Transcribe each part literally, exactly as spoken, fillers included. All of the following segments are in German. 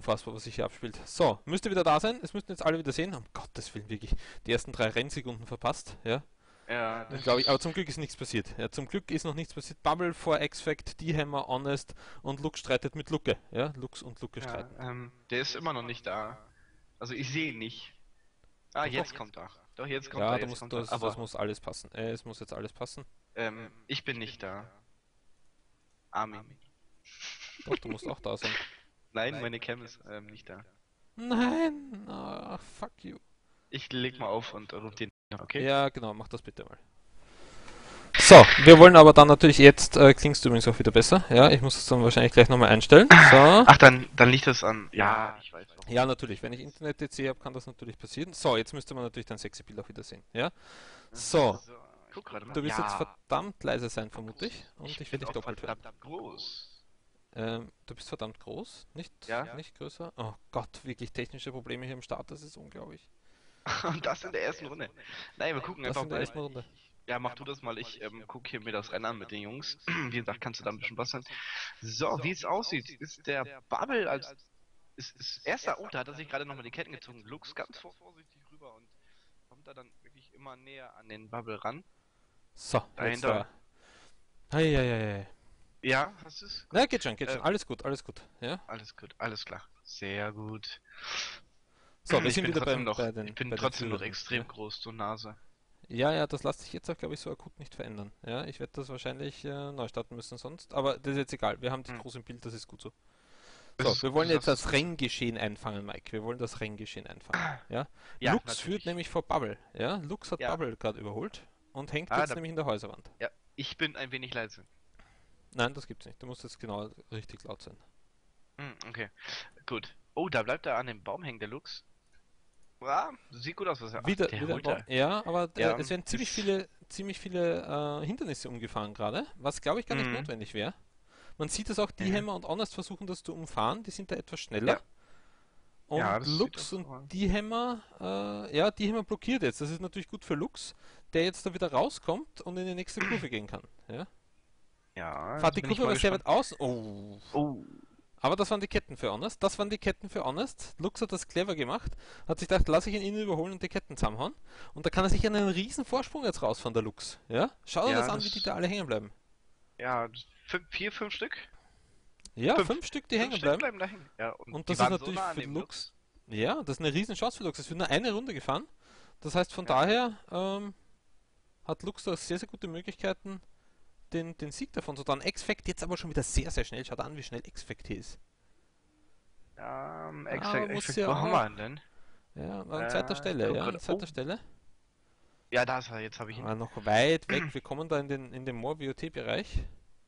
unfassbar, was sich hier abspielt. So, müsste wieder da sein. Es müssten jetzt alle wieder sehen. Um Gottes Willen, wirklich. Die ersten drei Rennsekunden verpasst. Ja, Ja, das glaube ich. Aber zum ist. Glück ist nichts passiert. Ja, zum Glück ist noch nichts passiert. Bubble vor X-Fact, D-Hammer, Honest und Lux streitet mit Lucke. Ja, Lux und Lucke Ja, streiten. ähm, der ist immer noch nicht da. Also ich sehe ihn nicht. Ah, Doch, jetzt doch. kommt er. Doch, jetzt kommt Ja, er, da jetzt muss, kommt er. das, das Aber muss alles passen. Äh, es muss jetzt alles passen. ähm, ich bin nicht da. Armin. Doch, du musst auch da sein. Nein, meine Cam ist ähm, nicht da. Nein! Ah, fuck you. Ich leg mal auf und ruf den an, okay? Ja, genau, mach das bitte mal. So, wir wollen aber dann natürlich jetzt, äh, klingst du übrigens auch wieder besser. Ja, ich muss es dann wahrscheinlich gleich nochmal einstellen. So. Ach, dann, dann liegt das an. Ja, ich weiß warum. Ja, natürlich, wenn ich Internet jetzt sehe, habe, kann das natürlich passieren. So, jetzt müsste man natürlich dein sexy Bild auch wieder sehen. Ja? So, So, guck gerade mal. du wirst jetzt Ja, verdammt leise sein, vermute ich. Und ich, ich werde bin dich auch doppelt hören. verdammt groß. Ähm, du bist verdammt groß, nicht, Ja. nicht größer. Oh Gott, wirklich technische Probleme hier im Start, das ist unglaublich. Und das in der ersten Runde. Nein, wir gucken Das einfach in der mal. ersten Runde. Ja, mach du das mal. Ich ähm, gucke hier mir das Rennen an mit den Jungs. Wie gesagt, kannst du da ein bisschen basteln. So, wie es aussieht, ist der Bubble als ist, ist erster. Oh, da hat er sich gerade nochmal die Ketten gezogen. Lux ganz vor- vorsichtig rüber und kommt da dann wirklich immer näher an den Bubble ran. So, jetzt Dahinter. da. Eieiei. Ja, hast du es? Na, geht schon, geht Äh, schon. Alles gut, alles gut. Ja? Alles gut, alles klar. Sehr gut. So, wir Ich sind bin wieder trotzdem beim, noch, bei den, ich bin bei den trotzdem noch Führenden, extrem ja? groß, du Nase. Ja, ja, das lässt sich jetzt auch, glaube ich, so akut nicht verändern. Ja, ich werde das wahrscheinlich äh, neu starten müssen sonst. Aber das ist jetzt egal. Wir haben dich Hm. groß im Bild, das ist gut so. Das So, ist, wir wollen das jetzt ist das Renngeschehen einfangen, Mike. Wir wollen das Renngeschehen einfangen. Ja? Ja, Lux natürlich. führt nämlich vor Bubble. Ja? Lux hat Ja. Bubble gerade überholt und hängt Ah, jetzt da, nämlich in der Häuserwand. ja, ich bin ein wenig leise. Nein, das gibt's nicht. Du musst jetzt genau richtig laut sein. Hm, okay, gut. Oh, da bleibt er an dem Baum hängen, der Lux. Ja, sieht gut aus, was er. Ach, Wieder, der wieder ein holt Baum. er. Ja, aber äh, Ja, es werden ziemlich ist. viele, ziemlich viele äh, Hindernisse umgefahren gerade, was glaube ich gar nicht Mhm. notwendig wäre. Man sieht es auch, die Ja, Hammer und Honest versuchen das zu umfahren, die sind da etwas schneller. ja, ja, Und das sieht Lux auch und so aus. die Hammer, äh, ja, die Hammer blockiert jetzt. Das ist natürlich gut für Lux, der jetzt da wieder rauskommt und in die nächste Kurve gehen kann. Ja. Ja, Fahrt jetzt die bin ich Kurve mal aber sehr gespannt. weit außen. Oh. Oh, Aber das waren die Ketten für Honest. Das waren die Ketten für Honest. Lux hat das clever gemacht. Hat sich gedacht, lass ich ihn innen überholen und die Ketten zusammenhauen. Und da kann er sich einen riesen Vorsprung jetzt rausfahren, der Lux. Ja? Schau dir das ja, an, wie die das. da alle hängen bleiben. Ja, fünf, vier, fünf Stück? Ja, Fünf. fünf Stück, die Fünf hängen Stück bleiben. bleiben da hängen. Ja, und Und die das ist waren so natürlich nah an für dem Lux. Lux. Ja, das ist eine riesen Chance für Lux. Es wird nur eine Runde gefahren. Das heißt, von Ja. daher ähm, hat Lux da sehr, sehr gute Möglichkeiten, den, den Sieg davon zu tragen. X-Fact jetzt aber schon wieder sehr, sehr schnell. Schaut an, wie schnell X-Fact hier ist. Ja, ähm, Aber exakt, muss exakt. ja Wo haben wir auch. ihn denn? Ja, an zweiter Äh, Stelle, guck ja, an gerade. zweiter Oh, Stelle. ja, da ist er, jetzt habe ich ihn. Aber noch weit weg. Wir kommen da in den, in den More-V O T-Bereich.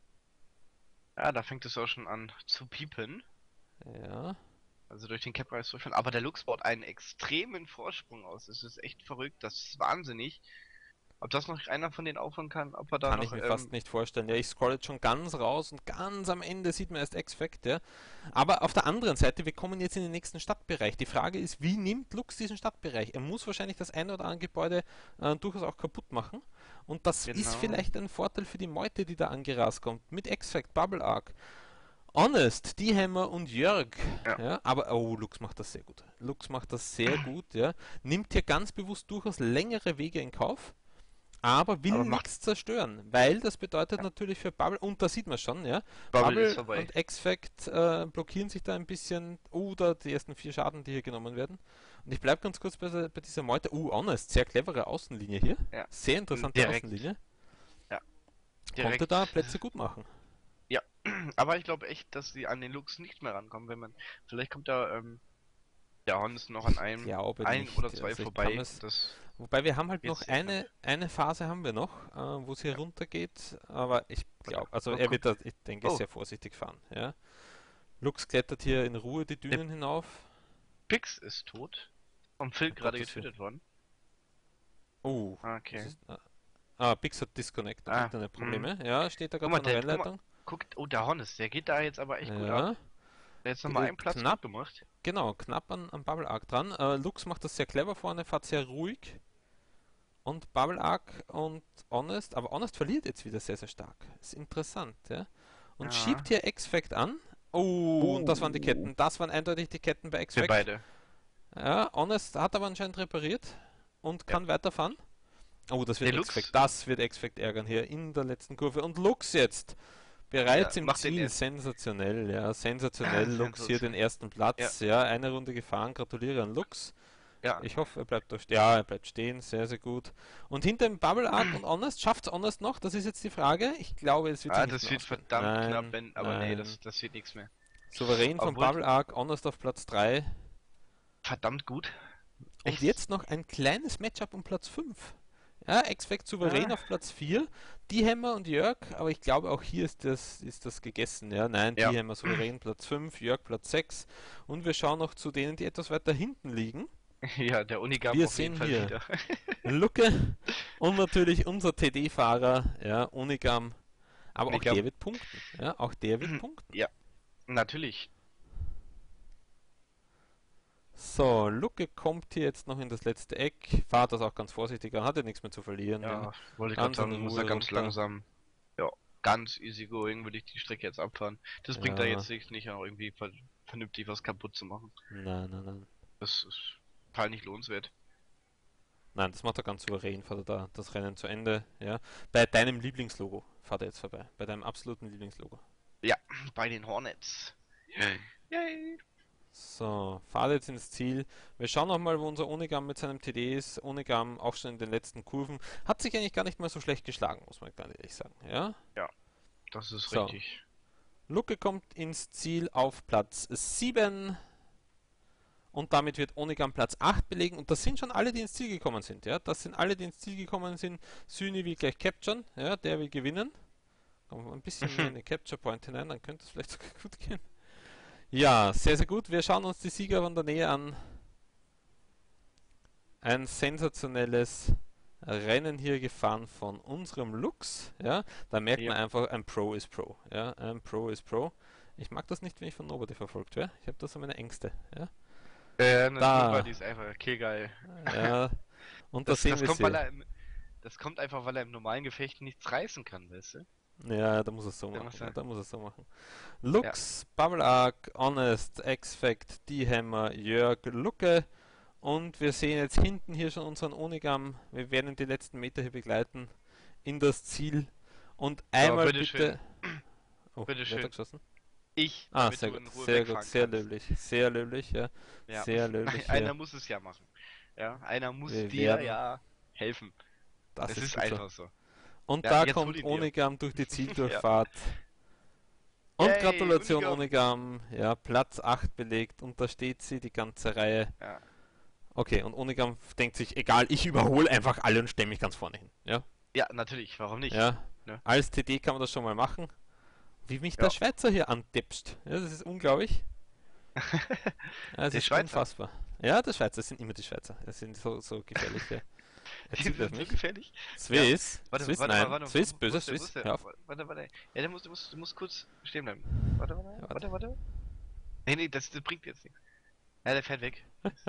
Ja, da fängt es auch schon an zu piepen. Ja. Also durch den Cap Race durchführen. Aber der Lux baut einen extremen Vorsprung aus. Das ist echt verrückt. Das ist wahnsinnig. Ob das noch einer von denen aufholen kann, ob er da Kann ich noch, mir fast ähm, nicht vorstellen. Ja, ich scroll jetzt schon ganz raus und ganz am Ende sieht man erst X-Fact, ja. Aber auf der anderen Seite, wir kommen jetzt in den nächsten Stadtbereich. Die Frage ist, wie nimmt Lux diesen Stadtbereich? Er muss wahrscheinlich das eine oder andere Gebäude äh, durchaus auch kaputt machen. Und das ist genau. vielleicht ein Vorteil für die Meute, die da angerast kommt. Mit X-Fact, Bubble Arc, Honest, D-Hammer und Jörg. Ja. Ja, aber, oh, Lux macht das sehr gut. Lux macht das sehr gut, ja. Nimmt hier ganz bewusst durchaus längere Wege in Kauf. Aber will Aber macht. nichts zerstören, weil das bedeutet Ja. natürlich für Bubble, und da sieht man schon, ja, Bubble ist Bubble vorbei. und X-Fact äh, blockieren sich da ein bisschen, oder die ersten vier Schaden, die hier genommen werden. Und ich bleibe ganz kurz bei, bei dieser Meute. Uh, Honest, sehr clevere Außenlinie hier. Ja. Sehr interessante Direkt. Außenlinie. Ja. Konnte Direkt. da Plätze gut machen. Ja. Aber ich glaube echt, dass sie an den Lux nicht mehr rankommen, wenn man. Vielleicht kommt da ähm, der Honest noch an einem, Glaube ein nicht. oder zwei Also ich kann vorbei. es. Das Wobei wir haben halt wird noch sehr knapp. eine, eine Phase haben wir noch, äh, wo es hier Ja. runtergeht, aber ich glaube, also Oh, er guck. wird da, ich denke, Oh, sehr vorsichtig fahren. Ja. Lux klettert hier in Ruhe die der Dünen hinauf. Pix ist tot. Vom Phil Um gerade Gottes Willen. getötet worden. Oh, was Okay. ist. Ah, ah, Pix hat Disconnect und Ah, hm. Internetprobleme. Ja, steht da Guck gerade mal, bei der der, guck mal, Rennleitung. guckt, oh, der Honest, der geht da jetzt aber echt gut ab. Ja, Der hat jetzt nochmal äh, einen Platz knapp, gut gemacht. genau, knapp an, am Bubble Arc dran. Äh, Lux macht das sehr clever vorne, fährt sehr ruhig. Und Bubble Arc und Honest, aber Honest verliert jetzt wieder sehr, sehr stark. Ist interessant, ja. Und Ja. schiebt hier X-Fact an. Oh, und das waren die Oh. Ketten. Das waren eindeutig die Ketten bei Für X-Fact. beide. Ja, Honest hat aber anscheinend repariert und Ja. kann weiterfahren. Oh, das wird Der Lux- X-Fact. Das wird X-Fact ärgern hier in der letzten Kurve. Und Lux jetzt. Bereits Ja, im macht den Ziel. erst- Sensationell, ja. Sensationell. Lux hier den ersten Platz. Ja. eine Runde gefahren. Gratuliere an Lux. Ja, Ich hoffe, er bleibt da stehen. Ja, er bleibt stehen. Sehr, sehr gut. Und hinter dem Bubble Arc und Honest, schafft es Honest noch? Das ist jetzt die Frage. Ich glaube, es wird ah, sich nicht das mehr wird ausgehen. verdammt Nein, knapp, wenn, aber nee, nein. das, das wird nichts mehr. Souverän vom Obwohl- Bubble Arc. Honest auf Platz drei. Verdammt gut. Und Echt? jetzt noch ein kleines Matchup um Platz fünf. Ja, X-Fact souverän Ah. auf Platz vier. Die Hammer und Jörg, aber ich glaube auch hier ist das, ist das gegessen. Ja, nein, Ja. die Hammer souverän Platz fünf, Jörg Platz sechs. Und wir schauen noch zu denen, die etwas weiter hinten liegen. Ja, der Unigam Wir auf jeden sehen Fall hier. wieder. Lucke und natürlich unser T D-Fahrer, ja, Unigam. Aber auch Unigam. der wird punkten. Ja, auch der wird punkten. Natürlich. So, Lucke kommt hier jetzt noch in das letzte Eck. Fahrt das auch ganz vorsichtig an, hat ja nichts mehr zu verlieren. Ja, Ja. wollte ich Ganz gerade in sagen, muss Ruhe er ganz runter. langsam. Ja, ganz easy going würde ich die Strecke jetzt abfahren. Das bringt da Ja. jetzt nicht, nicht auch irgendwie ver vernünftig was kaputt zu machen. Nein, nein, nein. Das ist total nicht lohnenswert. Nein, das macht er ganz souverän, fährt er da das Rennen zu Ende. Ja. Bei deinem Lieblingslogo fährt er jetzt vorbei. Bei deinem absoluten Lieblingslogo. Bei den Hornets. Yay. Yay. So, fahrt jetzt ins Ziel. Wir schauen nochmal, wo unser Onigam mit seinem T D ist. Onigam auch schon in den letzten Kurven. Hat sich eigentlich gar nicht mal so schlecht geschlagen, muss man ganz ehrlich sagen. Ja. Das ist So. richtig. Lucke kommt ins Ziel auf Platz sieben. Und damit wird Onigam Platz acht belegen. Und das sind schon alle, die ins Ziel gekommen sind. Ja, das sind alle, die ins Ziel gekommen sind. Süni will gleich capturen. Ja, der will gewinnen. Kommen wir ein bisschen mehr in den Capture Point hinein, dann könnte es vielleicht sogar gut gehen. Ja, sehr, sehr gut. Wir schauen uns die Sieger von der Nähe an. Ein sensationelles Rennen hier gefahren von unserem Lux. Ja, da merkt Ja. man einfach, ein Pro ist Pro. Ja, ein Pro ist Pro. Ich mag das nicht, wenn ich von Nobody verfolgt werde. Ich habe da so meine Ängste. Ja, Äh, Da. da. Die ist einfach killgeil. ja. Und Das, das sehen das, wir kommt, weil sehr. er im, das kommt einfach, weil er im normalen Gefecht nichts reißen kann, weißt du? Ja, da muss es so Da machen. muss Ja, er- da muss es so machen. Lux, Bubble Arc, Honest, X-Fact, D-Hammer, Jörg, Lucke. Und wir sehen jetzt hinten hier schon unseren Onigam. Wir werden ihn die letzten Meter hier begleiten in das Ziel. Und einmal bitte. bitteschön. Oh, Bitteschön. wer hat geschossen? Ich, Ah, damit sehr du gut, in Ruhe sehr wegfahren gut, sehr kannst. löblich, sehr löblich, ja. Ja. Sehr löblich. Einer Ja. muss es ja machen. Ja, einer muss Wir dir werden- ja helfen. Das, Das, ist, ist gut so. einfach so. Und Ja, da jetzt hol kommt ihn dir. Onigam durch die Zieldurchfahrt. Und Yay, Gratulation Onigam, ja, Platz acht belegt und da steht sie, die ganze Reihe. Ja. Okay, und Onigam denkt sich, egal, ich überhole einfach alle und stelle mich ganz vorne hin. Ja, Ja, natürlich, warum nicht? ja. Ne? Als T D kann man das schon mal machen. Wie mich Ja. der Schweizer hier antippt. Ja, das ist unglaublich. Ja, das Der ist Schweizer? unfassbar. Ja, die Schweizer, das sind immer die Schweizer. Das sind so, so gefährliche. Er Die zielt auf sind so mich. gefährlich. Swiss, Warte, Swiss, warte, nein. mal, warte, Swiss, wo- wo böser ist der- wo Swiss. ist der? Hör auf. Warte, warte. Ja, der muss, du musst, du musst kurz stehen bleiben. Warte, warte, Ja, warte, warte. Nee, nee, das, das bringt jetzt nichts. Ja, der fährt weg.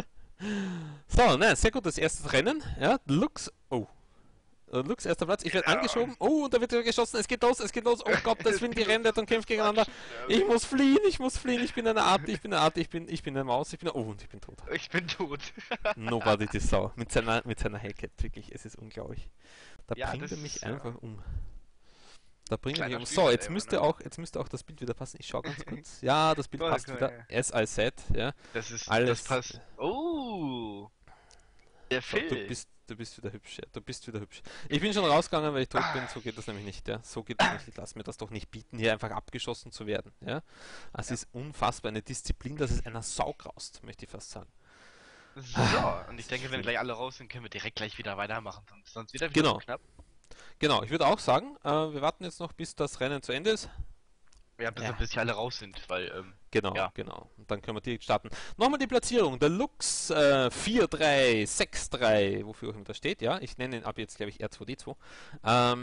So, ne, sehr gut, das erste Rennen. Ja, Lux, oh. Äh, Lux, erster Platz. Ich werde Ja. angeschoben. Oh, und da wird wieder geschossen. Es geht los, es geht los. Oh Gott, das sind die Rennleitung kämpft gegeneinander. Ich muss fliehen, ich muss fliehen. Ich bin eine Art, ich bin eine Art, ich bin, ich bin eine Maus. Ich bin eine, oh, und ich bin tot. Ich bin tot. Nobody die Sau. Mit seiner, mit seiner Hellcat, wirklich, es ist unglaublich. Da Ja, bringt das er mich ist, ja. einfach um. Da bringt er mich Kleiner um. So, Spielverderber, jetzt müsste ne? auch, jetzt müsste auch das Bild wieder passen. Ich schau ganz kurz. Ja, das Bild Guck mal, passt guck mal, wieder. As I said, ja. Das ist, Alles- das passt. Oh! Der So, Phil. du bist, du bist wieder hübsch, ja. Du bist wieder hübsch. Ich bin schon rausgegangen, weil ich tot bin. So geht das nämlich nicht, ja. So geht das nicht. Ich lass mir das doch nicht bieten, hier einfach abgeschossen zu werden, ja. Es ist unfassbar eine Disziplin, dass es einer Sau graust, möchte ich fast sagen. So, und ich denke, wenn gleich alle raus sind, können wir direkt gleich wieder weitermachen. Sonst, sonst wieder, wieder Genau. so knapp. Genau, ich würde auch sagen, äh, wir warten jetzt noch, bis das Rennen zu Ende ist. Ja, bis, Ja. bis hier alle raus sind, weil, ähm, Genau, Ja. genau. Und dann können wir direkt starten. Nochmal die Platzierung. Der Lux äh, vier drei sechs drei, wofür auch immer das steht, ja. Ich nenne ihn ab jetzt, glaube ich, R zwei D zwei. Ähm,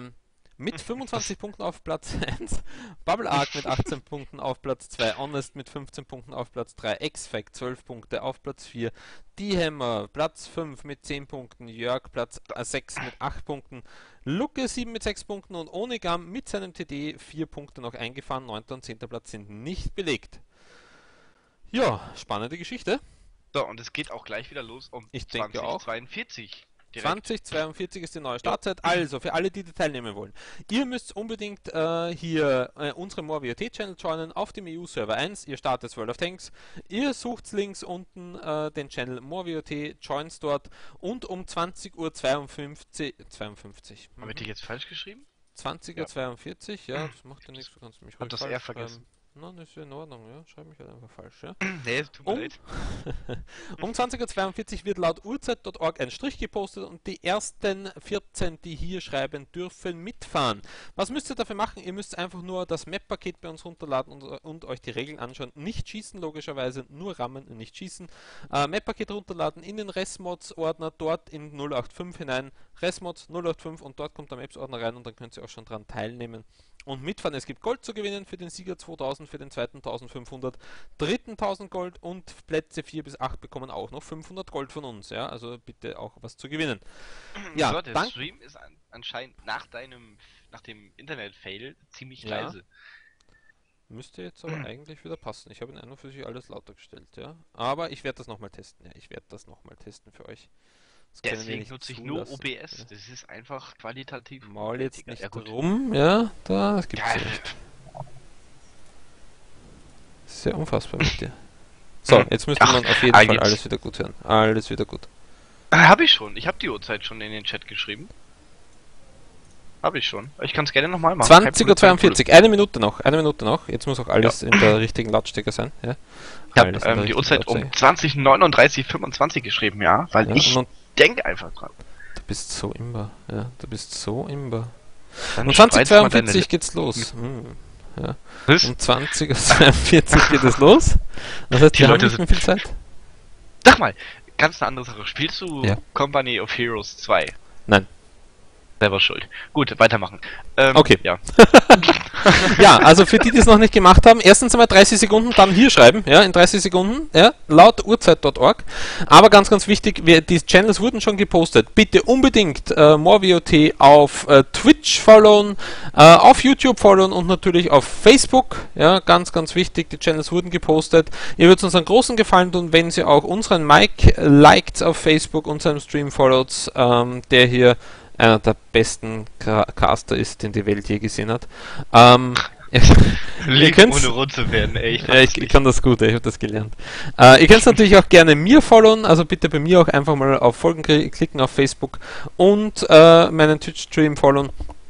mit fünfundzwanzig Punkten auf Platz eins, Bubble Arc mit achtzehn Punkten auf Platz zwei, Honest mit fünfzehn Punkten auf Platz drei, X-Fact zwölf Punkte auf Platz vier, D-Hammer Platz fünf mit zehn Punkten, Jörg Platz sechs mit acht Punkten, Lucke sieben mit sechs Punkten und Onegam mit seinem T D vier Punkte noch eingefahren, neunter und zehnter Platz sind nicht belegt. Ja, spannende Geschichte. So, und es geht auch gleich wieder los um ich denke auch. zweiundvierzig. zwanzig zweiundvierzig ist die neue Startzeit. Also, für alle, die, die teilnehmen wollen. Ihr müsst unbedingt äh, hier äh, unsere MoreWOT-Channel joinen auf dem E U-Server eins. Ihr startet World of Tanks. Ihr sucht links unten äh, den Channel MoreWOT, joins dort und um zwanzig Uhr zweiundfünfzig. zweiundfünfzig. Habe ich dich jetzt falsch geschrieben? zwanzig Uhr zweiundvierzig, ja, das macht ja nichts, du kannst mich ruhig falsch schreiben. Hat das R vergessen? Nein, das ist ja in Ordnung, ja. Schreib mich halt einfach falsch, ja. Nee, tut mir um, leid. um zwanzig Uhr zweiundvierzig wird laut Uhrzeit Punkt org ein Strich gepostet und die ersten vierzehn, die hier schreiben, dürfen mitfahren. Was müsst ihr dafür machen? Ihr müsst einfach nur das Map-Paket bei uns runterladen und, und euch die Regeln anschauen. Nicht schießen, logischerweise, nur rammen und nicht schießen. Äh, Map-Paket runterladen, in den Resmods-Ordner, dort in null acht fünf hinein, Resmods null acht fünf und dort kommt der Maps-Ordner rein und dann könnt ihr auch schon dran teilnehmen und mitfahren. Es gibt Gold zu gewinnen für den Sieger zweitausend, für den zweiten eintausendfünfhundert, dritten tausend Gold und Plätze vier bis acht bekommen auch noch fünfhundert Gold von uns. Ja, also bitte auch was zu gewinnen. Ja, so, der Stream ist an, anscheinend nach deinem, nach dem Internet-Fail ziemlich ja. leise. Müsste jetzt aber eigentlich wieder passen. Ich habe ihn einfach für sich alles lauter gestellt, ja. Aber ich werde das nochmal testen. Ja, ich werde das nochmal testen für euch. Deswegen nutze ich nur O B S. Ja. Das ist einfach qualitativ. Mal jetzt nicht ja, rum, ja, da, das gibt's ja nicht. Sehr unfassbar mit dir. So, jetzt müsste Ach, man auf jeden ah, Fall jetzt. alles wieder gut hören. Alles wieder gut. Habe ich schon. Ich habe die Uhrzeit schon in den Chat geschrieben. Habe ich schon. Ich kann es gerne nochmal machen. zwanzig Uhr zweiundvierzig, eine Minute noch, eine Minute noch. Jetzt muss auch alles ja. in der richtigen Lautstärke sein. Ja. Ich habe ähm, die Uhrzeit um zwanzig Uhr neununddreißig fünfundzwanzig geschrieben, ja, weil ja, ich denke einfach dran. Du bist so imber, ja, du bist so imber. Dann um zwanzig Uhr zweiundvierzig geht's los. Hm. Ja. Um zwanzig Uhr zweiundvierzig geht es los. Das heißt, die Leute haben nicht mehr viel Zeit. Sag mal, ganz eine andere Sache. Spielst du ja. Company of Heroes zwei? Nein. Selber schuld. Gut, weitermachen. Ähm, okay. Ja. Ja, also für die, die es noch nicht gemacht haben, erstens einmal dreißig Sekunden, dann hier schreiben, ja, in dreißig Sekunden, ja, laut Uhrzeit Punkt org. Aber ganz, ganz wichtig, wir, die Channels wurden schon gepostet. Bitte unbedingt äh, MoreWOT auf äh, Twitch followen, äh, auf YouTube followen und natürlich auf Facebook. Ja, ganz, ganz wichtig, die Channels wurden gepostet. Ihr würdet uns einen großen Gefallen tun, wenn Sie auch unseren Mike liked auf Facebook und seinem Stream followt, ähm, der hier einer der besten Caster ist, den die Welt je gesehen hat. Ähm, ihr könnt ohne rot zu werden, ey. Ich, ja, ich, ich kann das gut, ey, ich habe das gelernt. Äh, ihr könnt natürlich auch gerne mir followen, also bitte bei mir auch einfach mal auf Folgen klicken auf Facebook und äh, meinen Twitch-Stream followen.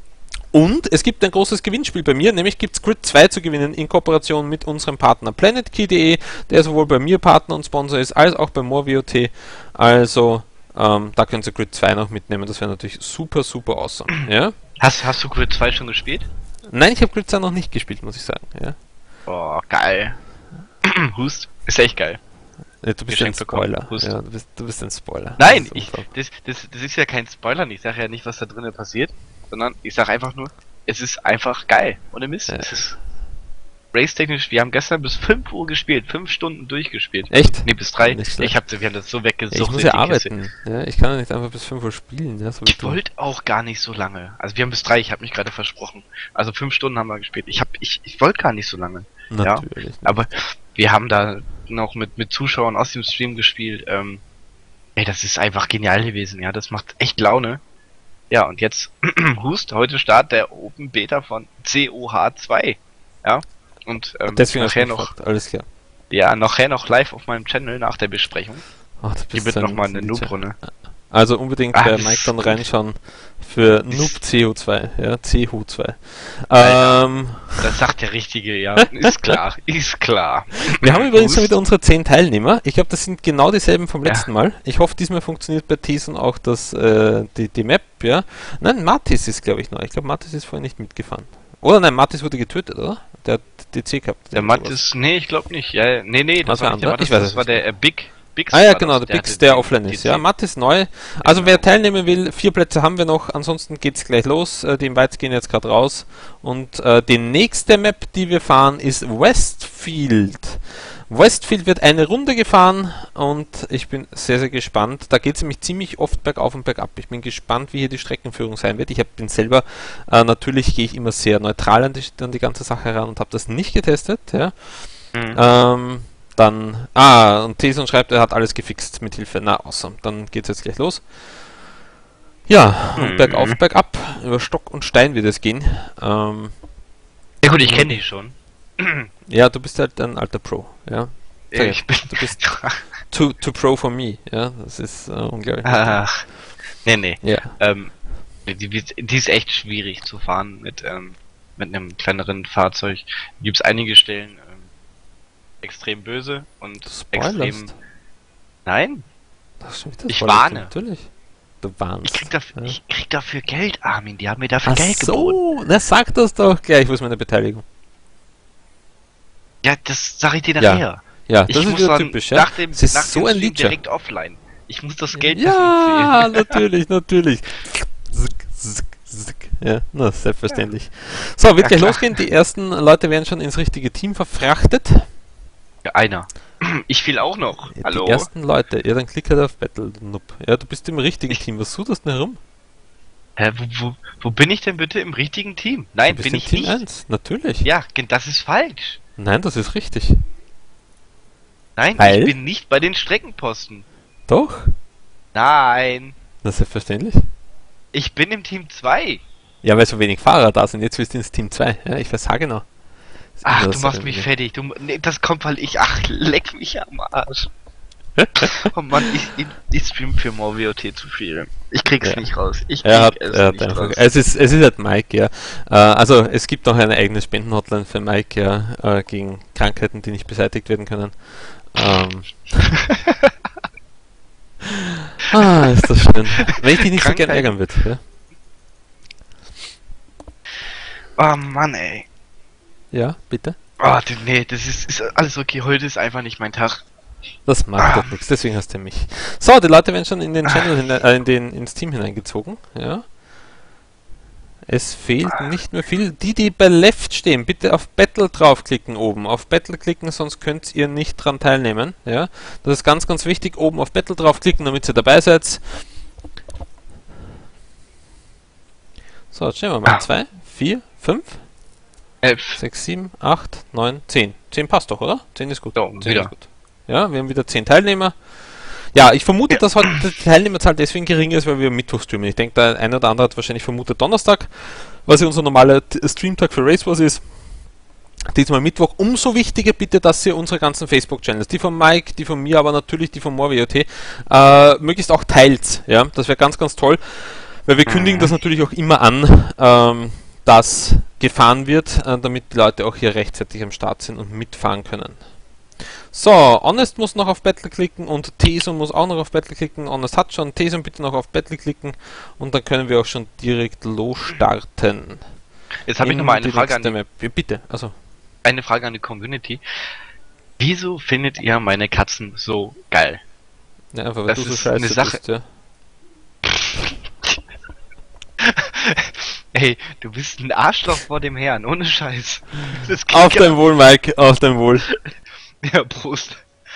Und es gibt ein großes Gewinnspiel bei mir, nämlich gibt es Grid zwei zu gewinnen in Kooperation mit unserem Partner PlanetKey punkt de, der sowohl bei mir Partner und Sponsor ist, als auch bei MoreWOT. Also Ähm, da können Sie Grid zwei noch mitnehmen, das wäre natürlich super, super awesome. Ja? Hast, hast du Grid zwei schon gespielt? Nein, ich habe Grid zwei noch nicht gespielt, muss ich sagen. Ja? Oh, geil. Hust, ist echt geil. Ja, du bist ein Spoiler. Ja, du, bist, du bist ein Spoiler. Nein, das ist, ich, das, das, das ist ja kein Spoiler, ich sage ja nicht, was da drinnen passiert, sondern ich sage einfach nur, es ist einfach geil. Ohne Mist. Ja. Es ist race-technisch, wir haben gestern bis fünf Uhr gespielt, fünf Stunden durchgespielt. Echt? Nee, bis drei. Ich hab, wir haben das so weggesucht. Ja, ich muss ja arbeiten. Ja, ich kann ja nicht einfach bis fünf Uhr spielen. Ja, so ich wollte auch gar nicht so lange. Also wir haben bis drei, ich habe mich gerade versprochen. Also fünf Stunden haben wir gespielt. Ich hab, ich, ich wollte gar nicht so lange. Natürlich. Ja? Aber wir haben da noch mit, mit Zuschauern aus dem Stream gespielt. Ähm, ey, das ist einfach genial gewesen. Ja, das macht echt Laune. Ja, und jetzt, Hust, heute Start der Open Beta von C O H zwei. Ja. Und ähm, deswegen nachher noch, gefragt. Alles klar. Ja, nachher noch live auf meinem Channel nach der Besprechung. Ach, hier wird nochmal eine Noob-Runde. Also unbedingt bei Mike dann reinschauen für Noob C O zwei, ja, C O zwei. Ähm, das sagt der Richtige, ja. Ist klar, ist klar. Wir haben übrigens schon wieder unsere zehn Teilnehmer. Ich glaube, das sind genau dieselben vom letzten ja. Mal. Ich hoffe, diesmal funktioniert bei Tison auch das, äh, die, die Map, ja. Nein, Matis ist, glaube ich, neu. Ich glaube, Matis ist vorher nicht mitgefahren. Oder nein, Matis wurde getötet, oder? Der hat D C gehabt. Der Matis, nee, ich glaube nicht. Ja, nee, nee, das Was war nicht der Matis, ich weiß das war der äh, Big. Bix Ah ja, war genau, das, der Bix, hatte der den- offline die ist. Ja, zehn. Matt ist neu. Also Genau. wer teilnehmen will, vier Plätze haben wir noch. Ansonsten geht's gleich los. Äh, Die Invites gehen jetzt gerade raus. Und äh, die nächste Map, die wir fahren, ist Westfield. Westfield wird eine Runde gefahren und ich bin sehr, sehr gespannt. Da geht es nämlich ziemlich oft bergauf und bergab. Ich bin gespannt, wie hier die Streckenführung sein wird. Ich hab, bin selber, äh, natürlich gehe ich immer sehr neutral an die, an die ganze Sache heran und habe das nicht getestet. Ja. Mhm. Ähm, dann, ah, und Teson schreibt, er hat alles gefixt mit Hilfe. Na, awesome. Dann geht's jetzt gleich los. Ja, und Mhm. bergauf, bergab, über Stock und Stein wird es gehen. Ähm, Ja gut, ich kenne dich schon. ja, du bist halt ein alter Pro, ja. Sag Ich bin... Du bist too, too pro for me, ja. Das ist äh, unglaublich. Ach, nee, nee. Ja. Ähm, die, die, die ist echt schwierig zu fahren mit, ähm, mit einem kleineren Fahrzeug. Gibt es einige Stellen ähm, extrem böse und Du extrem... spoilerst. Nein, Das ist schon wieder ich Spoiler, warne. Natürlich. Du warnst. ich krieg, dafür, ja. ich krieg dafür Geld, Armin. Die haben mir dafür Ach Geld geboten. so, na sag das doch gleich, wo ist meine Beteiligung? Ja, das sag ich dir Ja, nachher. Ja, Ich das ist muss wieder dann typisch, ja. nach dem, Es ist nach so dem ein Stream Leecher. direkt offline. Ich muss das Geld Ja, wissen. natürlich, natürlich. Zick, zick, zick. Ja, na, selbstverständlich. So, wird Ja, gleich klar. losgehen. Die ersten Leute werden schon ins richtige Team verfrachtet. Ja, einer. Ich will auch noch. Ja, Hallo. die ersten Leute. Ja, dann klick halt auf Battle, du Noob. Ja, du bist im richtigen Team. Was suchst du denn herum? Hä, wo, wo, wo bin ich denn bitte im richtigen Team? Nein, Du bist bin im ich Team nicht. eins. Natürlich. Ja, gen- das ist falsch. Nein, das ist richtig. Nein, Weil? ich bin nicht bei den Streckenposten. Doch. Nein, Na, selbstverständlich. ich bin im Team zwei. Ja, weil so wenig Fahrer da sind. Jetzt willst du ins Team zwei. Ja, ich versage noch. Das ist Ach, immer du das machst selbe mich Ding. fertig. Du, nee, das kommt, weil ich... Ach, leck mich am Arsch. Oh Mann, ich, ich, ich stream für MoreWOT zu viel. Ich krieg's Ja. nicht raus. Ich Er hat, krieg es er hat nicht einfach. raus. Es ist, es ist halt Mike, ja. Äh, also es gibt auch eine eigene Spendenhotline für Mike, ja, äh, gegen Krankheiten, die nicht beseitigt werden können. Ähm. ah, ist das schön. Wenn ich dich nicht so gern Krankheiten. ärgern würde, ja. Oh Mann, ey. Ja, bitte. Oh, d- nee, das ist, ist alles okay. Heute ist einfach nicht mein Tag. Das macht Ah. doch nichts, deswegen hast du mich. So, die Leute werden schon in den Channel, hinein, äh, in den, ins Team hineingezogen, ja. Es fehlt nicht mehr viel. Die, die bei Left stehen, bitte auf Battle draufklicken oben. Auf Battle klicken, sonst könnt ihr nicht dran teilnehmen. Ja? Das ist ganz, ganz wichtig. Oben auf Battle draufklicken, damit ihr dabei seid. So, jetzt stehen wir mal. zwei, vier, fünf, Elf. sechs, sieben, acht, neun, zehn. zehn passt doch, oder? zehn ist gut. So, zehn wieder. ist gut. Ja, wir haben wieder zehn Teilnehmer. Ja, ich vermute, Ja. dass heute die Teilnehmerzahl deswegen gering ist, weil wir Mittwoch streamen. Ich denke, der eine oder andere hat wahrscheinlich vermutet Donnerstag, was ja unser normaler T- Streamtag für Racewars ist. Diesmal Mittwoch. Umso wichtiger bitte, dass ihr unsere ganzen Facebook-Channels, die von Mike, die von mir, aber natürlich die von MoreWOT, äh, möglichst auch teilt. Ja, das wäre ganz, ganz toll, weil wir kündigen das natürlich auch immer an, ähm, dass gefahren wird, äh, damit die Leute auch hier rechtzeitig am Start sind und mitfahren können. So, Honest muss noch auf Battle klicken und Teson muss auch noch auf Battle klicken. Honest hat schon, Teson bitte noch auf Battle klicken und dann können wir auch schon direkt losstarten. Jetzt habe ich In nochmal eine die Frage an nächste die, Map. Ja, bitte, also. eine Frage an die Community. Wieso findet ihr meine Katzen so geil? Ja, einfach weil Das du so ist scheiße eine Sache. bist, ja. Ey, du bist ein Arschloch vor dem Herrn, ohne Scheiß. Das geht Auf gar- dein Wohl, Mike, auf dein Wohl. Ja, Prost.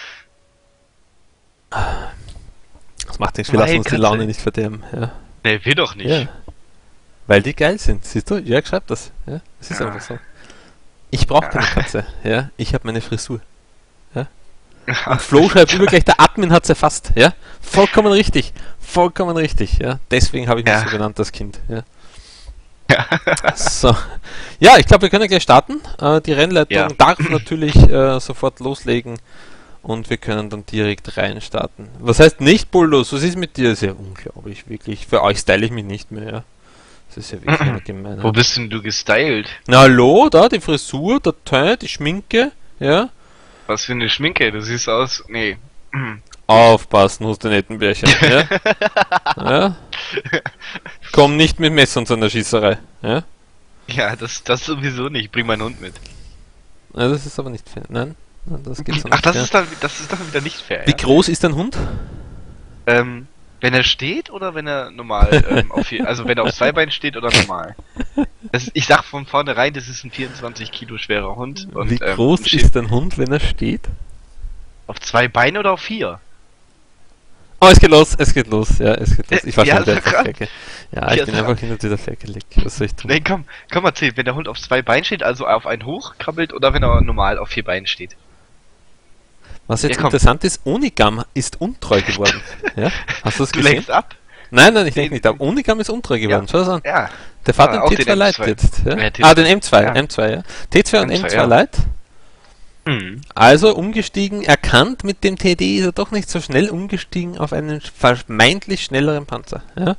Das macht nichts, wir Weil lassen uns die Katze. Laune nicht verderben. Ja. Ne, will doch nicht. Ja. Weil die geil sind, siehst du? Jörg schreibt das. Ja, es ist Ja. einfach so. Ich brauche Ja. keine Katze, ja. Ich habe meine Frisur. Und Flo schreibt über gleich, der Admin hat's erfasst, ja. Vollkommen richtig. Vollkommen richtig, ja. Deswegen habe ich mich Ja. so genannt, das Kind, ja. Ja. So. Ja, ich glaube, wir können gleich starten. Äh, die Rennleitung Ja. darf natürlich äh, sofort loslegen und wir können dann direkt reinstarten. Was heißt nicht bulllos? Was ist mit dir? Das ist ja unglaublich, wirklich. Für euch style ich mich nicht mehr, ja. Das ist ja wirklich eine gemeine. Wo bist denn du gestylt? Na hallo, da die Frisur, der Teint, die Schminke, ja. Was für eine Schminke, du siehst aus. Nee. Aufpassen, Hustenettenbärchen, ja. Ja. Komm nicht mit Messern zu einer Schießerei, ja. Ja, das, das sowieso nicht. Bring meinen Hund mit. Ja, das ist aber nicht fair. Nein, Das geht so Ach, nicht, das ja. ist dann, das ist dann wieder nicht fair. Wie Ja? groß ist dein Hund? Ähm, wenn er steht oder wenn er normal, ähm, auf je, also wenn er auf zwei Beinen steht oder normal? Das, ich sag von vornherein, das ist ein vierundzwanzig Kilo schwerer Hund. Und, Wie ähm, groß steht ist dein Hund, wenn er steht? auf zwei Beine oder auf vier? Oh, es geht los, es geht los, ja, es geht los. Ich war Ja, schon wieder so etwas krass. fertig. Ja, Ja, ich bin so einfach hin und wieder fertig. Was soll ich tun? Nee, komm, komm erzähl, wenn der Hund auf zwei Beinen steht, also auf einen hochkrabbelt oder wenn er normal auf vier Beinen steht. Was jetzt Ja, komm. interessant ist, Onigam ist untreu geworden. Ja? Hast du das Du gesehen? lenkst ab? Nein, nein, ich denke Den- nicht. Aber Onigam ist untreu geworden. Schau das an. Ja. Der fährt Ah, den auch T den zwei M Lite zwei. jetzt. Ja? Ja, T- Ah, den M zwei, ja. M zwei, ja. T zwei und M zwei, M zwei ja. Lite. Hm. Also umgestiegen, erkannt mit dem T D ist er doch nicht so schnell umgestiegen auf einen vermeintlich schnelleren Panzer. Ja?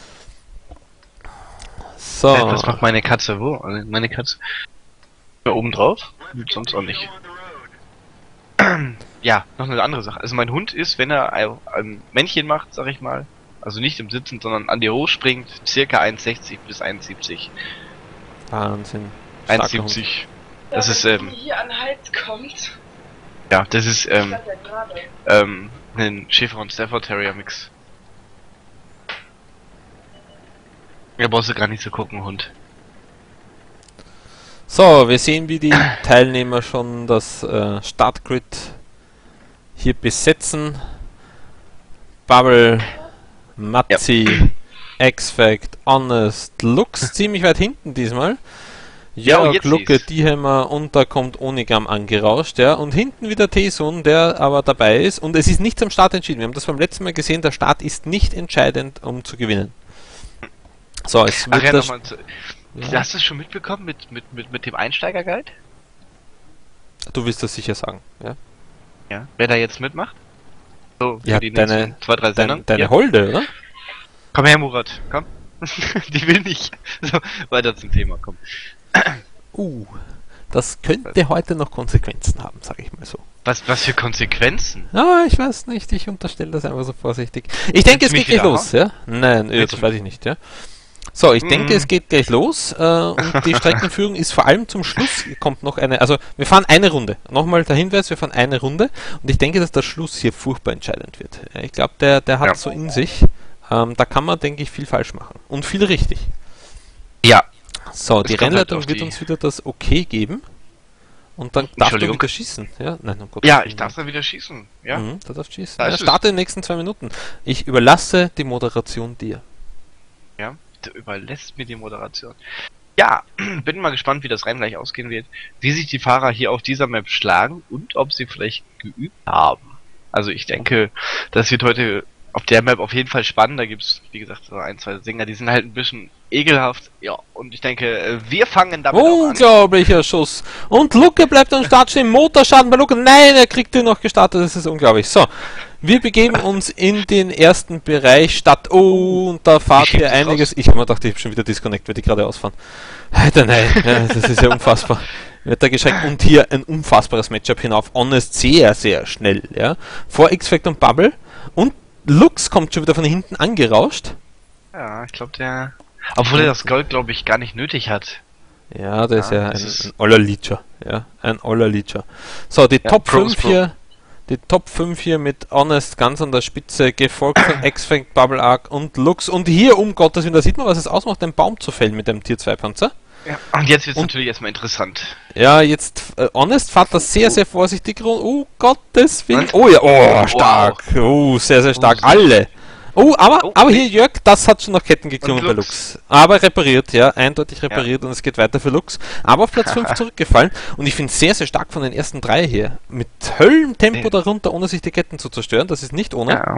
So. Äh, Was macht meine Katze wo? Also meine Katze. Da oben drauf? Sonst auch nicht. Ja, noch eine andere Sache. Also mein Hund ist, wenn er ein, ein Männchen macht, sag ich mal, also nicht im Sitzen, sondern an dir hochspringt, circa eins sechzig bis eins siebzig. Wahnsinn. Starker eins siebzig. Das ist, ähm, hier an den Hals kommt. ja, das ist, ähm, Stand ja gerade. ähm, ein Schäfer- und Stafford Terrier Mix. Da brauchst du gar nicht zu gucken, Hund. So, wir sehen, wie die Teilnehmer schon das äh, Startgrid hier besetzen. Bubble, Matzi, X-Fact, Honest, Lux ziemlich weit hinten diesmal. Ja, und Jörg, jetzt Lucke, sieht's. Diehammer und da kommt Onigam angerauscht, ja. Und hinten wieder Tesun, der aber dabei ist. Und es ist nichts am Start entschieden. Wir haben das beim letzten Mal gesehen, der Start ist nicht entscheidend, um zu gewinnen. So, es Ach wird ja, das... nochmal zu, Ja. Hast du es schon mitbekommen mit, mit, mit, mit dem Einsteiger-Guide? Du wirst das sicher sagen, ja. Ja. Wer da jetzt mitmacht? So, für Ja, die deine- nächsten zwei, drei Dein, Sendungen? deine Ja. Holde, oder? Komm her, Murat, komm. Die will nicht. So, weiter zum Thema, komm. Uh, das könnte heute noch Konsequenzen haben, sage ich mal so. Was, was für Konsequenzen? Ah, ich weiß nicht, ich unterstelle das einfach so vorsichtig. Ich denke, es Willst geht du gleich mich los, ja? Nein, äh, Willst das du- weiß ich nicht, ja? So, ich Mhm. denke, es geht gleich los äh, und die Streckenführung ist vor allem zum Schluss, kommt noch eine, also wir fahren eine Runde. Nochmal der Hinweis, wir fahren eine Runde und ich denke, dass der Schluss hier furchtbar entscheidend wird. Ja, ich glaube, der, der hat Ja. so in sich, ähm, da kann man, denke ich, viel falsch machen und viel richtig. Ja. So, Es die kommt halt Rennleitung auf wird die- uns wieder das Okay geben und dann darfst du Entschuldigung. wieder schießen. Ja, nein, um Gottes Ja, Willen. ich darf dann wieder schießen. Ja. Mhm, da darfst du schießen. Da Ja, ist es. starte in den nächsten zwei Minuten. Ich überlasse die Moderation dir. Ja. Du überlässt mir die Moderation. Ja, bin mal gespannt, wie das Rennen gleich ausgehen wird. Wie sich die Fahrer hier auf dieser Map schlagen und ob sie vielleicht geübt haben. Also ich denke, das wird heute auf der Map auf jeden Fall spannend. Da gibt's, wie gesagt, so ein, zwei Sänger, die sind halt ein bisschen ekelhaft. Ja, und ich denke, äh, wir fangen damit auch an. Unglaublicher Schuss. Und Lucke bleibt am Start stehen. Motorschaden bei Lucke. Nein, er kriegt den noch gestartet. Das ist unglaublich. So, wir begeben uns in den ersten Bereich Stadt. Oh, und da fahrt schiebt hier es einiges. raus? Ich habe mir gedacht, ich habe schon wieder Disconnect, weil die gerade ausfahren. Alter, nein, ja, das ist ja unfassbar. Wird da geschreckt. Und hier ein unfassbares Matchup hinauf. Honest sehr, sehr schnell. Ja. Vor X-Fact und Bubble. Und Lux kommt schon wieder von hinten angerauscht. Ja, ich glaube, der... Obwohl er das Gold, glaube ich, gar nicht nötig hat. Ja, der ist Ja, ja ein, das ist- ein oller Leecher. Ja, ein oller Leecher. So, die Ja, Top Pro ist fünf Pro. hier, die Top fünf hier mit Honest ganz an der Spitze, gefolgt von X-Fang, Bubble Arc und Lux. Und hier, um Gottes Willen, da sieht man, was es ausmacht, einen Baum zu fällen mit dem Tier zwei Panzer. Ja. Und jetzt wird's Und- natürlich erstmal interessant. Ja, jetzt, äh, Honest fährt das sehr, sehr vorsichtig rum. Oh, Gottes Willen. Was? Oh ja, oh, Wow. stark. Oh, sehr, sehr stark. Oh, Alle. Oh, aber, Oh, aber hier, Jörg, das hat schon noch Ketten geklungen Und bei Lux. Lux. Aber repariert, ja, eindeutig repariert und es geht weiter für Lux. Aber auf Platz fünf zurückgefallen. Und ich finde es sehr, sehr stark von den ersten drei hier. Mit Höllentempo Ja. darunter, ohne sich die Ketten zu zerstören. Das ist nicht ohne. Ja.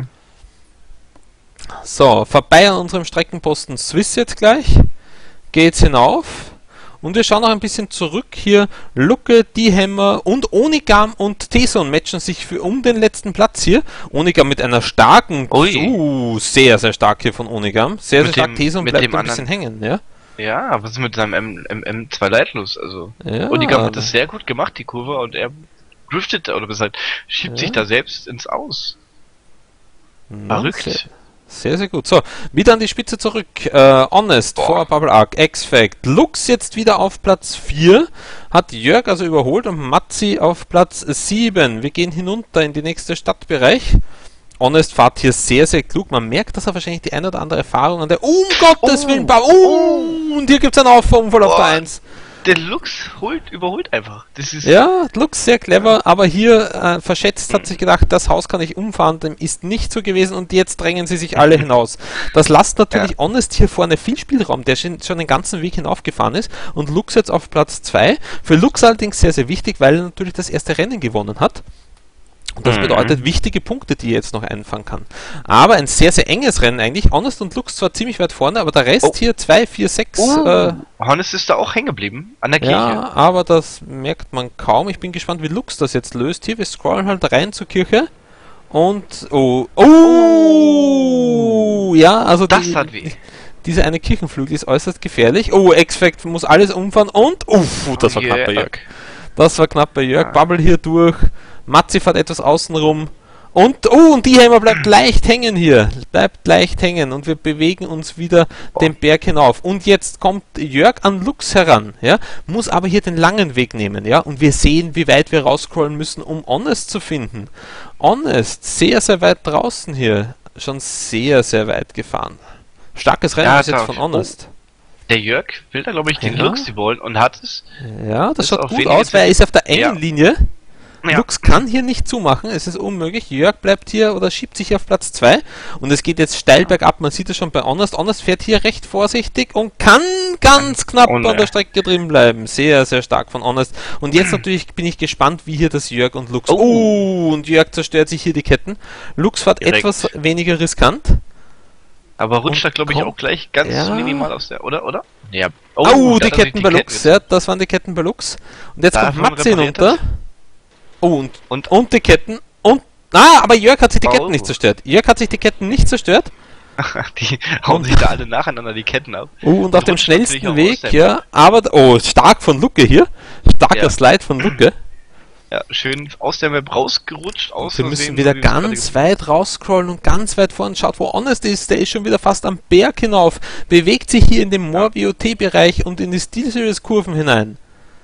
So, vorbei an unserem Streckenposten Swiss jetzt gleich. Geht's hinauf. Und wir schauen noch ein bisschen zurück hier. Lucke, Diehammer und Onigam und Teson matchen sich für um den letzten Platz hier. Onigam mit einer starken, Ui. uh, sehr, sehr stark hier von Onigam. Sehr, Mit sehr stark. dem- Teson mit bleibt dem ein bisschen hängen, ja. Ja, was ist mit seinem M M M zwei Leitlos? Also, Ja, und die hat das sehr gut gemacht, die Kurve, und er driftet, oder besser gesagt, schiebt Ja. sich da selbst ins Aus. na, Verrückt. Sehr, Sehr, sehr gut. So, wieder an die Spitze zurück. Äh, Honest, vor Bubble Arc, X-Fact. Lux jetzt wieder auf Platz vier. Hat Jörg also überholt und Matzi auf Platz sieben. Wir gehen hinunter in die nächste Stadtbereich. Honest fährt hier sehr, sehr klug. Man merkt, dass er wahrscheinlich die ein oder andere Erfahrung an der... Um Gottes Oh, Willen! Oh, und hier gibt es einen Auffahrunfall auf der eins. Der Lux holt, überholt einfach. Das ist Ja, Lux sehr clever, aber hier äh, verschätzt, hat sich gedacht, das Haus kann ich umfahren, dem ist nicht so gewesen und jetzt drängen sie sich alle hinaus. Das lasst natürlich Ja. Honest hier vorne viel Spielraum, der schon, schon den ganzen Weg hinaufgefahren ist und Lux jetzt auf Platz zwei. Für Lux allerdings sehr, sehr wichtig, weil er natürlich das erste Rennen gewonnen hat. Und das Mhm. bedeutet wichtige Punkte, die er jetzt noch einfangen kann. Aber ein sehr, sehr enges Rennen eigentlich. Honest und Lux zwar ziemlich weit vorne, aber der Rest Oh. hier zwei, vier, sechs... Äh, Hannes ist da auch hängen geblieben, an der Kirche. ja, aber das merkt man kaum. Ich bin gespannt, wie Lux das jetzt löst. Hier, wir scrollen halt rein zur Kirche. Und, oh, oh, ja, also Das die, hat weh. diese eine Kirchenflügel ist äußerst gefährlich. Oh, X-Fact muss alles umfahren und, uff, das war knapp bei Jörg. Das war knapp bei Jörg. Ah. Bubble hier durch. Matzi fährt etwas außen rum. Und, oh, und die Hammer bleibt leicht hängen hier. Bleibt leicht hängen und wir bewegen uns wieder Oh. den Berg hinauf. Und jetzt kommt Jörg an Lux heran, ja, muss aber hier den langen Weg nehmen, ja, und wir sehen, wie weit wir rausscrollen müssen, um Honest zu finden. Honest, sehr, sehr weit draußen hier. Schon sehr, sehr weit gefahren. Starkes Rennen Ja, bis jetzt da- von Honest. Der Jörg will da, glaube ich, den Ja. Lux die wollen und hat es. Ja, das Ist schaut auf gut wenige aus, weil er ist auf der engen Ja. Linie. Ja. Lux kann hier nicht zumachen, es ist unmöglich. Jörg bleibt hier oder schiebt sich auf Platz zwei und es geht jetzt steil bergab, man sieht es schon bei Honest. Honest fährt hier recht vorsichtig und kann ganz knapp Oh an ne. der Strecke drin bleiben. Sehr, sehr stark von Honest. Und jetzt natürlich bin ich gespannt, wie hier das Jörg und Lux... Oh. Oh, und Jörg zerstört sich hier die Ketten. Lux fährt Direkt. etwas weniger riskant. Aber rutscht da, glaube ich, kommt- auch gleich ganz Ja. minimal aus der, oder? Oder? Ja. Oh, da die hat er sich Ketten bei Lux, Ketten ja, das waren die Ketten bei Lux. Und jetzt Da kommt haben wir Matze repariert hinunter. Oh, und, Und- und die Ketten. Und. Ah, aber Jörg hat sich die Oh. Ketten nicht zerstört. Jörg hat sich die Ketten nicht zerstört. Die hauen sich da alle nacheinander die Ketten ab. Oh, und auf dem rutscht natürlich schnellsten auch Weg, aus der ja. Aber, oh, stark von Lucke hier. Starker Ja. Slide von Lucke. Ja, schön aus der Map rausgerutscht, aus Wir müssen wieder ganz weit rausscrollen und ganz weit vorn. Schaut, wo Honest ist. Der ist schon wieder fast am Berg hinauf. Bewegt sich hier in den More W O T-Bereich und in die SteelSeries-Kurven hinein.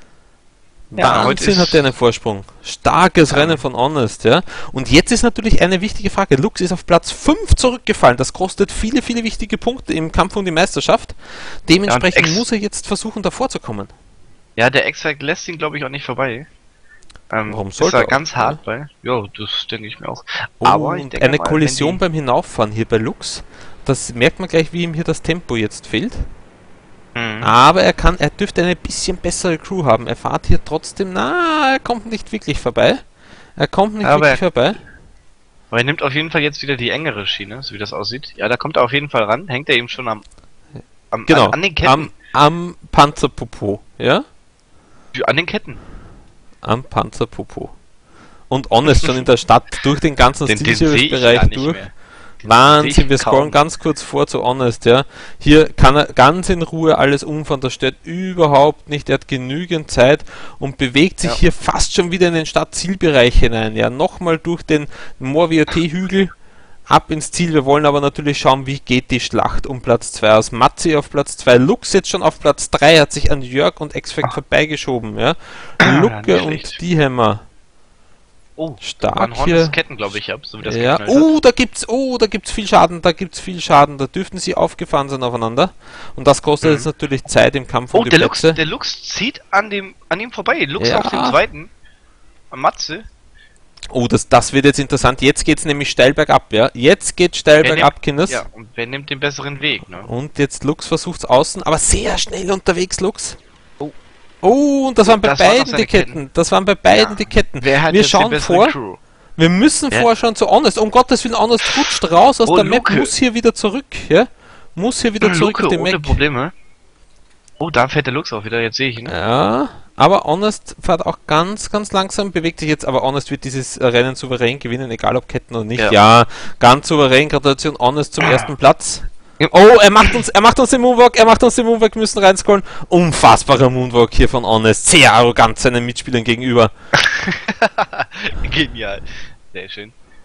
Ja, heute Wahnsinn ist- hat der einen Vorsprung. Starkes Ja. Rennen von Honest, ja. Und jetzt ist natürlich eine wichtige Frage. Lux ist auf Platz fünf zurückgefallen. Das kostet viele, viele wichtige Punkte im Kampf um die Meisterschaft. Dementsprechend Ex- muss er jetzt versuchen, davor zu kommen. Ja, der X-Fact lässt ihn, glaube ich, auch nicht vorbei. Ähm, Warum ist sollte er er ganz auch, hart bei? Ja, das denke ich mir auch. Oh, Aber ich und denke eine mal, wenn Kollision die- beim Hinauffahren hier bei Lux. Das merkt man gleich, wie ihm hier das Tempo jetzt fehlt. Mhm. Aber er kann, er dürfte eine bisschen bessere Crew haben. Er fährt hier trotzdem, na, er kommt nicht wirklich vorbei. Er kommt nicht Aber wirklich vorbei. Aber er nimmt auf jeden Fall jetzt wieder die engere Schiene, so wie das aussieht. Ja, da kommt er auf jeden Fall ran. Hängt er eben schon am, am Genau, an, an den Ketten. am, am Panzerpopo, ja? An den Ketten. Am Panzerpopo. Und Honest schon in der Stadt durch den ganzen Den, den sehe ich SteelSeries-Bereich gar nicht durch. mehr. Den Wahnsinn, sehe ich wir kaum. scrollen ganz kurz vor zu Honest, ja. Hier kann er ganz in Ruhe alles umfahren, das stört überhaupt nicht, er hat genügend Zeit und bewegt sich Ja. hier fast schon wieder in den Stadtzielbereich hinein, ja. Nochmal durch den More W O T-Hügel ab ins Ziel. Wir wollen aber natürlich schauen, wie geht die Schlacht um Platz zwei aus. Matzi auf Platz zwei, Lux jetzt schon auf Platz drei, hat sich an Jörg und X-Fact vorbeigeschoben, ja. Ah, Lucke nicht und schlecht. die Hammer. Oh, Stark waren hier. Hornets Ketten, glaube ich, ab, so wie das Ja, geknallt hat. oh, da gibt's, oh, da gibt's viel Schaden, da gibt's viel Schaden, da dürften sie aufgefahren sein aufeinander. Und das kostet Mhm. jetzt natürlich Zeit im Kampf um Oh, die der Lux, Plätze. der Lux zieht an dem, an ihm vorbei. Lux Ja. auf dem zweiten. Am Matze. Oh, das, das wird jetzt interessant. Jetzt geht's nämlich steil bergab, ja. Jetzt geht's steil Wer bergab, nimmt- Kinders. Ja, und wer nimmt den besseren Weg, ne? Und jetzt Lux versucht's außen, aber sehr schnell unterwegs, Lux. Oh. Oh, und das waren bei Das waren noch beiden seine die Ketten. Ketten. Das waren bei beiden Ja. die Ketten. Wer hat Wir jetzt schauen die bessere vor. Crew? Wir müssen Ja. vorschauen zu Honest. Um Gottes Willen, Honest rutscht raus aus Oh, der Map, Luke. muss hier wieder zurück, ja. Muss hier wieder zurück Luke auf die ohne Map. Probleme. Oh, da fährt der Lux auch wieder, jetzt sehe ich ihn. Ja, aber Honest fährt auch ganz, ganz langsam, bewegt sich jetzt, aber Honest wird dieses äh, Rennen souverän gewinnen, egal ob Ketten oder nicht. Ja, Ja. ganz souverän, Gratulation Honest zum ersten Platz. Ja. Oh, er macht uns, er macht uns den Moonwalk, er macht uns den Moonwalk, wir müssen reinscrollen. Unfassbarer Moonwalk hier von Honest, sehr arrogant seinen Mitspielern gegenüber. Genial. Sehr schön.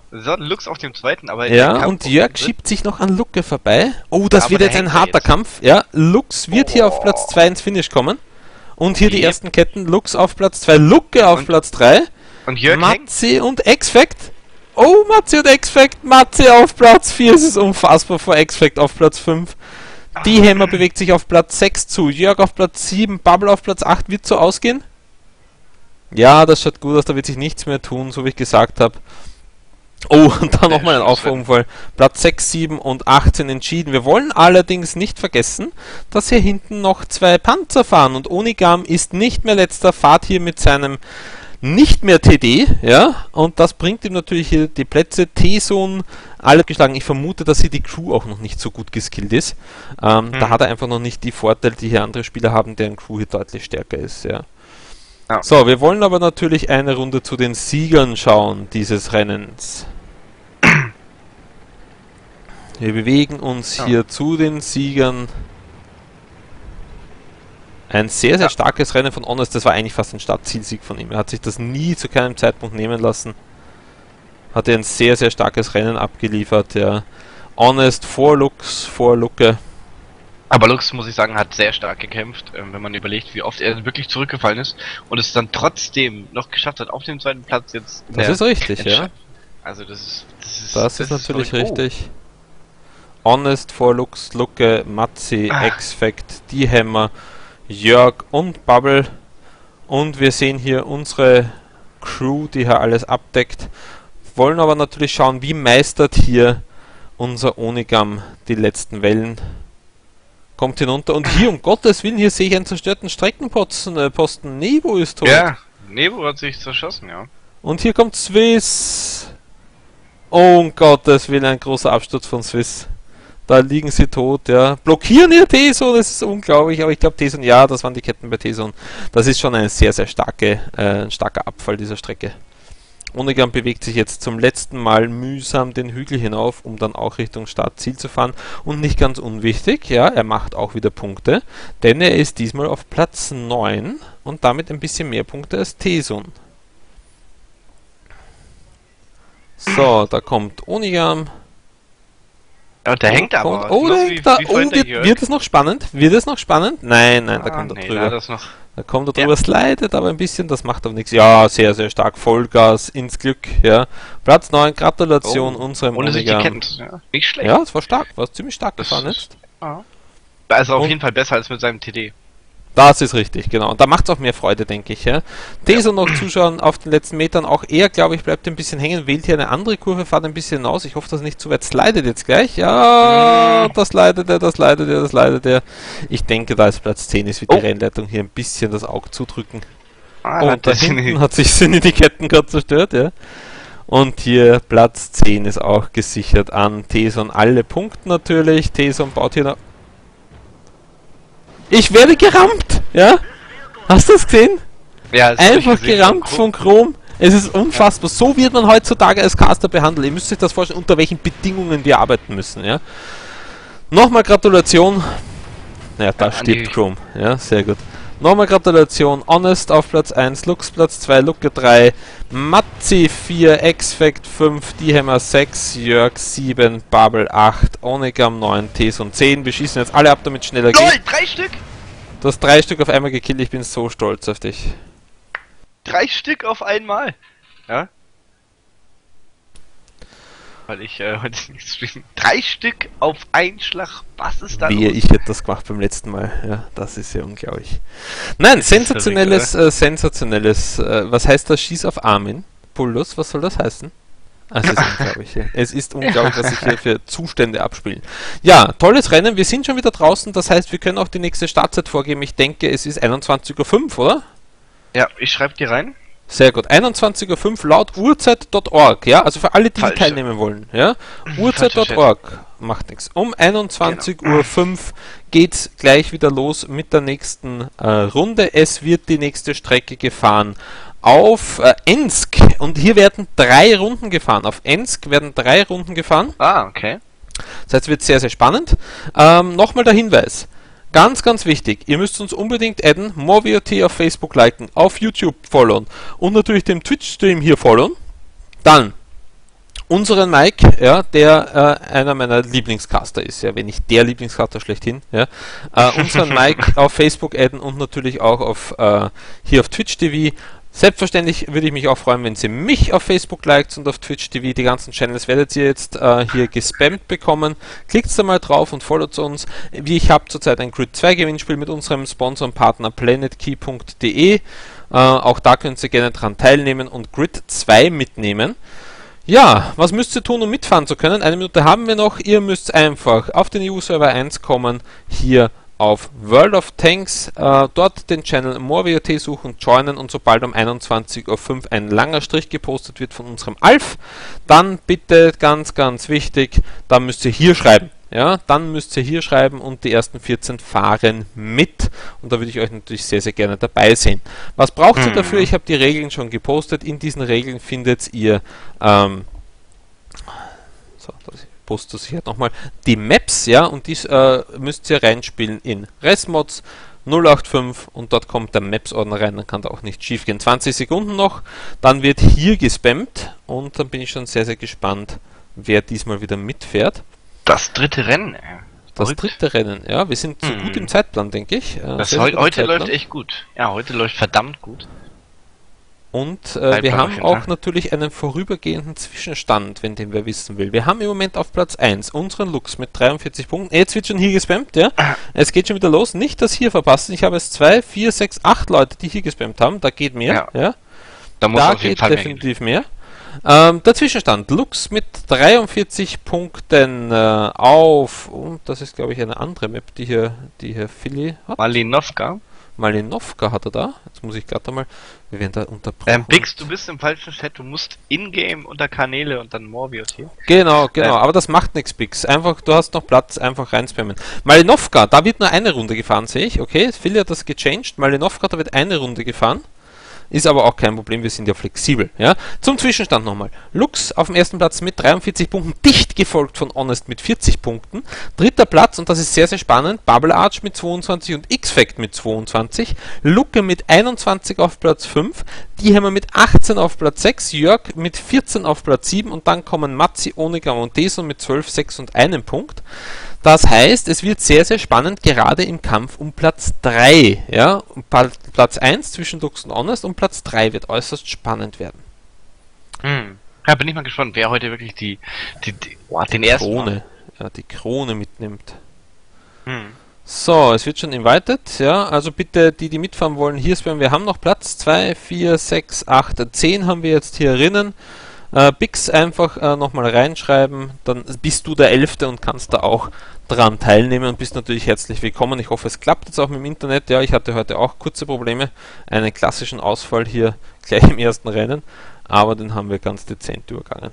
So, Lux auf dem zweiten, aber... Ja, und Jörg schiebt sich noch an Lucke vorbei. Oh, das aber wird jetzt ein harter jetzt. Kampf. Ja, Lux wird oh. hier auf Platz zwei ins Finish kommen. Und hier die Yep. ersten Ketten. Lux auf Platz zwei, Lucke auf und, Platz drei. Und Jörg Matze und X-Fact. Oh, Matze und X-Fact. Matze auf Platz vier. Es ist unfassbar vor X-Fact auf Platz fünf. Die Hammer bewegt sich auf Platz sechs zu. Jörg auf Platz sieben. Bubble auf Platz acht. Wird so ausgehen? Ja, das schaut gut aus. Da wird sich nichts mehr tun, so wie ich gesagt habe. Oh, und dann nochmal ein Auffahrunfall. Platz sechs, sieben und achtzehn entschieden. Wir wollen allerdings nicht vergessen, dass hier hinten noch zwei Panzer fahren. Und Onigam ist nicht mehr letzter, fahrt hier mit seinem nicht mehr T D, ja, und das bringt ihm natürlich hier die Plätze. T-Zone, alle geschlagen. Ich vermute, dass hier die Crew auch noch nicht so gut geskillt ist. Ähm, mhm. Da hat er einfach noch nicht die Vorteile, die hier andere Spieler haben, deren Crew hier deutlich stärker ist, ja. Ja. So, wir wollen aber natürlich eine Runde zu den Siegern schauen dieses Rennens. Wir bewegen uns ja. hier zu den Siegern. Ein sehr, sehr ja. starkes Rennen von Honest. Das war eigentlich fast ein Startzielsieg von ihm. Er hat sich das nie zu keinem Zeitpunkt nehmen lassen. Hat er ein sehr, sehr starkes Rennen abgeliefert. Ja. Honest vor Lux, vor Lucke. Aber Lux, muss ich sagen, hat sehr stark gekämpft, ähm, wenn man überlegt, wie oft er wirklich zurückgefallen ist und es dann trotzdem noch geschafft hat, auf dem zweiten Platz jetzt... Das ist richtig, ja. Also das ist... Das ist, das das ist ist natürlich oh. richtig. Honest vor Lux, Lucke, Matze, ah. X-Fact, die Hammer, Jörg und Bubble. Und wir sehen hier unsere Crew, die hier alles abdeckt. Wollen aber natürlich schauen, wie meistert hier unser Onigam die letzten Wellen. Kommt hinunter und hier, um Gottes Willen, hier sehe ich einen zerstörten Streckenposten. Äh, Posten. Nebo ist tot. Ja, Nebo hat sich zerschossen, ja. Und hier kommt Swiss. Oh, um Gottes Willen, ein großer Absturz von Swiss. Da liegen sie tot, ja. Blockieren ihr T-Zone, das ist unglaublich, aber ich glaube T-Zone, ja, das waren die Ketten bei T-Zone. Das ist schon ein sehr, sehr starke, äh, ein starker Abfall dieser Strecke. Onigam bewegt sich jetzt zum letzten Mal mühsam den Hügel hinauf, um dann auch Richtung Startziel zu fahren. Und nicht ganz unwichtig, ja, er macht auch wieder Punkte, denn er ist diesmal auf Platz neun und damit ein bisschen mehr Punkte als T-Zone. So, da kommt Onigam. Ja, und der hängt aber. Kommt, oh, der hängt da. Oh, wird, wird es noch spannend? Wird es noch spannend? Nein, nein, da ah, kommt er nee, drüber. Da, noch da kommt er drüber, ja. slidet aber ein bisschen, das macht aber nichts. Ja, sehr, sehr stark. Vollgas ins Glück, ja. Platz neun, Gratulation oh, unserem ohne sich Onigam. die kennt. Ja, nicht schlecht. Ja, es war stark, war ziemlich stark das gefahren ist, jetzt. Ja. Also auf und jeden Fall besser als mit seinem T D. Das ist richtig, genau. Und da macht es auch mehr Freude, denke ich. Ja. Teso noch zuschauen auf den letzten Metern. Auch er, glaube ich, bleibt ein bisschen hängen, wählt hier eine andere Kurve, fährt ein bisschen hinaus. Ich hoffe, dass er nicht zu weit slidet jetzt gleich. Ja, das leidet er, das leidet er, das leidet er. Ich denke, da ist Platz zehn ist, wird oh. die Rennleitung hier ein bisschen das Auge zudrücken. Ah, und da hinten hat sich sind die Ketten gerade zerstört, ja. Und hier Platz zehn ist auch gesichert an Teson. Alle Punkte natürlich. Teson baut hier noch. Ich werde gerammt, ja? Hast du das gesehen? Ja, das einfach gerammt von Chrom. Es ist unfassbar. Ja. So wird man heutzutage als Caster behandelt. Ihr müsst euch das vorstellen, unter welchen Bedingungen wir arbeiten müssen, ja? Nochmal Gratulation. Ja, da ja, stirbt Chrome. Ja, sehr gut. Nochmal Gratulation. Honest auf Platz eins, Lux Platz zwei, Lucke drei, Matzi vier, X-Fact fünf, D-Hammer sechs, Jörg sieben, Bubble acht, Onigam neun, Teson zehn. Wir schießen jetzt alle ab, damit es schneller geht. Lol, drei Stück! Du hast drei Stück auf einmal gekillt, ich bin so stolz auf dich. Drei Stück auf einmal? Ja? Weil ich äh, heute nicht streamen. Drei Stück auf einen Schlag. Was ist da Wehe, los? ich hätte das gemacht beim letzten Mal. Ja, das ist ja unglaublich. Nein, sensationelles, verrückt, äh, sensationelles. Äh, was heißt das? Schieß auf Armin? Pullus, was soll das heißen? Ah, es ist unglaublich. Ja. Es ist unglaublich, was sich hier für Zustände abspielen. Ja, tolles Rennen. Wir sind schon wieder draußen. Das heißt, wir können auch die nächste Startzeit vorgeben. Ich denke, es ist einundzwanzig Uhr fünf, oder? Ja, ich schreibe dir rein. Sehr gut. einundzwanzig Uhr fünf laut uhrzeit punkt org, ja? Also für alle, die Falsche. teilnehmen wollen, ja? uhrzeit punkt org macht nichts. Um einundzwanzig Uhr fünf geht's gleich wieder los mit der nächsten äh, Runde. Es wird die nächste Strecke gefahren auf äh, Ensk und hier werden drei Runden gefahren. Auf Ensk werden drei Runden gefahren. Ah, okay. Das heißt, es wird sehr, sehr spannend. Ähm, Nochmal der Hinweis. Ganz, ganz wichtig, ihr müsst uns unbedingt adden, MoreVOT auf Facebook liken, auf YouTube followen und natürlich dem Twitch-Stream hier followen. Dann unseren Mike, ja, der äh, einer meiner Lieblingscaster ist, ja, wenn nicht der Lieblingscaster schlechthin, ja, äh, unseren Mike auf Facebook adden und natürlich auch auf äh, hier auf Twitch T V. Selbstverständlich würde ich mich auch freuen, wenn Sie mich auf Facebook liked und auf Twitch T V. Die ganzen Channels werdet ihr jetzt äh, hier gespammt bekommen. Klickt da mal drauf und folgt uns. Wie ich habe zurzeit ein Grid zwei Gewinnspiel mit unserem Sponsor und Partner planetkey punkt de. Äh, auch da könnt ihr gerne dran teilnehmen und Grid zwei mitnehmen. Ja, was müsst ihr tun, um mitfahren zu können? Eine Minute haben wir noch. Ihr müsst einfach auf den E U-Server eins kommen, hier auf World of Tanks, äh, dort den Channel MoreWOT suchen, joinen und sobald um einundzwanzig Uhr fünf ein langer Strich gepostet wird von unserem Alf, dann bitte ganz, ganz wichtig, da müsst ihr hier schreiben. Ja, dann müsst ihr hier schreiben und die ersten vierzehn fahren mit und da würde ich euch natürlich sehr, sehr gerne dabei sehen. Was braucht ihr dafür? Ich habe die Regeln schon gepostet. In diesen Regeln findet ihr ähm, so, das poste ich halt nochmal die Maps, ja, und dies äh, müsst ihr reinspielen in Resmods null acht fünf und dort kommt der Maps-Ordner rein, dann kann da auch nicht schief gehen. zwanzig Sekunden noch, dann wird hier gespammt und dann bin ich schon sehr, sehr gespannt, wer diesmal wieder mitfährt. Das dritte Rennen, ey. Das dritte Rennen, ja, wir sind so hm. gut im Zeitplan, denke ich. Äh, das heu heute läuft echt gut. Ja, heute läuft verdammt gut. Und äh, wir haben auch natürlich einen vorübergehenden Zwischenstand, wenn den wer wissen will. Wir haben im Moment auf Platz eins unseren Lux mit dreiundvierzig Punkten. Jetzt wird schon hier gespammt, ja. Es geht schon wieder los. Nicht das hier verpassen. Ich habe es zwei, vier, sechs, acht Leute, die hier gespammt haben. Da geht mehr, ja. ja. Da, muss da auf jeden geht Fall definitiv mehr. mehr. Ähm, der Zwischenstand. Lux mit dreiundvierzig Punkten äh, auf, und das ist glaube ich eine andere Map, die hier, die hier Philly hat. Malinovka. Malinovka hat er da. Jetzt muss ich gerade mal. Wir werden da unterbrochen. Ähm, Bix, du bist im falschen Chat. Du musst in-game unter Kanäle und dann MoreWOT. Genau, genau. Ähm. Aber das macht nichts, Bix. Einfach, du hast noch Platz, einfach reinspammen. Malinovka, da wird nur eine Runde gefahren, sehe ich. Okay, Philly hat das gechanged. Malinovka, da wird eine Runde gefahren. Ist aber auch kein Problem, wir sind ja flexibel. Ja? Zum Zwischenstand nochmal. Lux auf dem ersten Platz mit dreiundvierzig Punkten, dicht gefolgt von Honest mit vierzig Punkten. Dritter Platz, und das ist sehr, sehr spannend, Bubble Arch mit zweiundzwanzig und X-Fact mit zweiundzwanzig. Lucke mit einundzwanzig auf Platz fünf. Die haben wir mit achtzehn auf Platz sechs. Jörg mit vierzehn auf Platz sieben. Und dann kommen Matzi, Onika und Deson mit zwölf, sechs und einem Punkt. Das heißt, es wird sehr, sehr spannend, gerade im Kampf um Platz drei. Ja? Platz eins zwischen Lux und Honest und Platz drei wird äußerst spannend werden. Hm. Ja, bin ich mal gespannt, wer heute wirklich die, die, die oh, den die ersten Krone, ja, die Krone mitnimmt. Hm. So, es wird schon invited, ja, also bitte, die, die mitfahren wollen, hier spammen. Wir haben noch Platz, zwei, vier, sechs, acht, zehn haben wir jetzt hier drinnen. Äh, Bix einfach äh, nochmal reinschreiben, dann bist du der Elfte und kannst da auch dran teilnehmen und bist natürlich herzlich willkommen. Ich hoffe, es klappt jetzt auch mit dem Internet. Ja, ich hatte heute auch kurze Probleme, einen klassischen Ausfall hier gleich im ersten Rennen, aber den haben wir ganz dezent übergangen.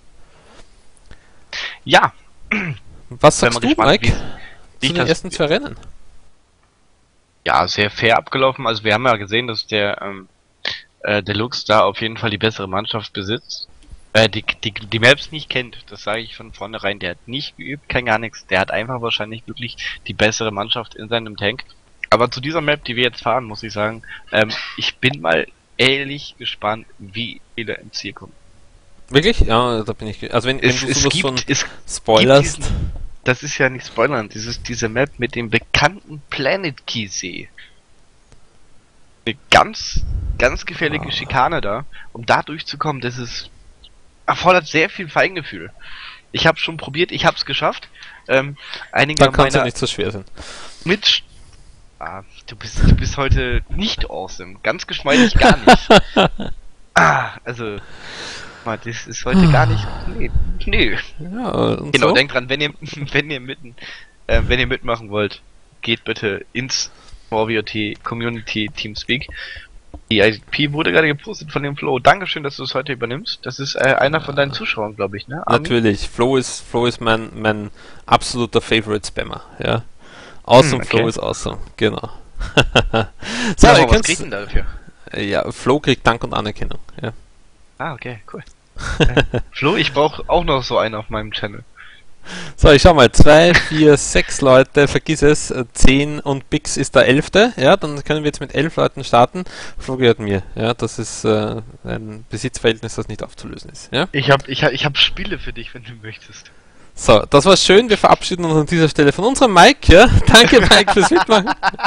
Ja. Was sagst du, gespannt, Mike, wie, zu den ersten zwei Rennen? Ja, sehr fair abgelaufen. Also wir haben ja gesehen, dass der ähm, äh, Deluxe da auf jeden Fall die bessere Mannschaft besitzt. Äh, die, die, die Maps nicht kennt, das sage ich von vornherein. Der hat nicht geübt, kein gar nichts. Der hat einfach wahrscheinlich wirklich die bessere Mannschaft in seinem Tank. Aber zu dieser Map, die wir jetzt fahren, muss ich sagen, ähm, ich bin mal ehrlich gespannt, wie viele im Ziel kommen. Wirklich? Ja, da bin ich. Also wenn, es, wenn du es sowas gibt, von es spoilerst. Gibt diesen, das ist ja nicht spoilern, dieses, diese Map mit dem bekannten Planet Key See. Eine ganz, ganz gefährliche Ah. Schikane da, um da durchzukommen, das ist erfordert sehr viel Feingefühl. Ich habe schon probiert, ich habe es geschafft. Ähm, einige Dann kann es ja meiner nicht so schwer sein. mit ah, du bist du bist heute nicht awesome, ganz geschmeidig gar nicht. ah, also mal, das ist heute gar nicht. Nee, nee. Ja, und Genau, so? denkt dran, wenn ihr wenn ihr mitten äh, wenn ihr mitmachen wollt, geht bitte ins MoreWOT Community Teamspeak. Die I P wurde gerade gepostet von dem Flo. Dankeschön, dass du es heute übernimmst. Das ist äh, einer von deinen Zuschauern, glaube ich, ne? Armin? Natürlich, Flo ist, Flo ist mein, mein absoluter Favorite Spammer, ja. Awesome, Hm, okay. Flo ist awesome, genau. So, so, ihr was könnt's- kriegt denn dafür? ja, Flo kriegt Dank und Anerkennung, ja. Ah, okay, cool. Äh, Flo, ich brauche auch noch so einen auf meinem Channel. So, ich schau mal, zwei, vier, sechs Leute, vergiss es, zehn und Bix ist der elfte, ja, dann können wir jetzt mit elf Leuten starten. Flo gehört mir, ja, das ist äh, ein Besitzverhältnis, das nicht aufzulösen ist, ja. Ich hab, ich hab, ich hab Spiele für dich, wenn du möchtest. So, das war schön, wir verabschieden uns an dieser Stelle von unserem Mike, ja. Danke Mike fürs Mitmachen.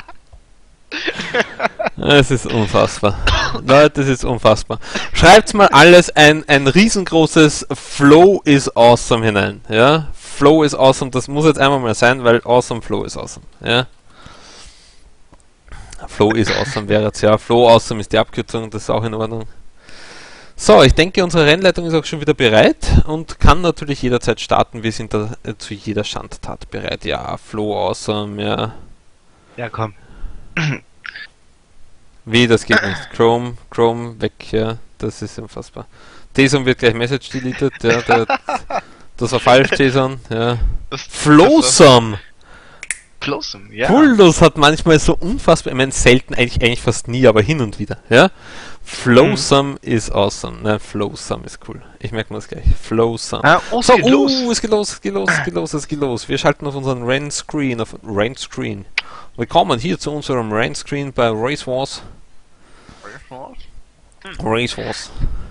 Es ist unfassbar. Leute, es ist unfassbar. Schreibt mal alles ein, ein riesengroßes Flow is awesome hinein, ja. Flow is awesome, das muss jetzt einmal mal sein, weil awesome Flow is awesome, ja. Flow is awesome wäre jetzt, ja. Flow awesome ist die Abkürzung, das ist auch in Ordnung. So, ich denke, unsere Rennleitung ist auch schon wieder bereit und kann natürlich jederzeit starten. Wir sind da äh, zu jeder Schandtat bereit. Ja, Flow awesome, ja. Ja, komm. Wie, das geht nicht. Chrome, Chrome, weg, ja. Das ist unfassbar. Jason wird gleich Message deleted, ja. Der, das war falsch, Jason, ja. Flowsome! Flowsome, ja. Puldos hat manchmal so unfassbar, ich meine selten, eigentlich, eigentlich fast nie, aber hin und wieder, ja. Flowsome mhm. ist awesome. Ne, Flowsome ist cool. Ich merke mir das gleich. Flowsome. Ah, oh, so, geht uh, los. es geht los, es geht los, es geht los, es geht los. Wir schalten auf unseren Rennscreen, auf Rennscreen. Willkommen hier zu unserem Rennscreen bei Race Wars. Race Wars? Hm. Race Wars.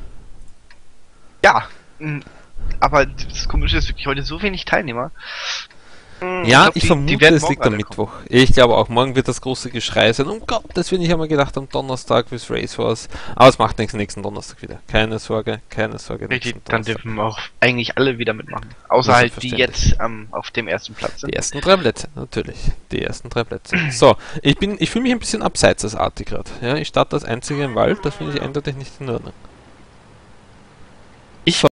Ja, aber das Komische ist wirklich heute so wenig Teilnehmer. Ja, ich, glaub, ich die, vermute, die es liegt am Mittwoch. Ich glaube auch, morgen wird das große Geschrei sein. Um Gottes Willen, ich habe mir gedacht, am Donnerstag bis Race Wars. Aber es macht nichts, nächsten Donnerstag wieder. Keine Sorge, keine Sorge. Richtig, dann dürfen auch eigentlich alle wieder mitmachen. Außer halt die jetzt ähm, auf dem ersten Platz sind. Die ersten drei Plätze, natürlich. Die ersten drei Plätze. So, ich bin, ich fühle mich ein bisschen abseits als Arti gerade. Ja, ich starte als einziger im Wald, das finde ich eindeutig nicht in Ordnung. Ich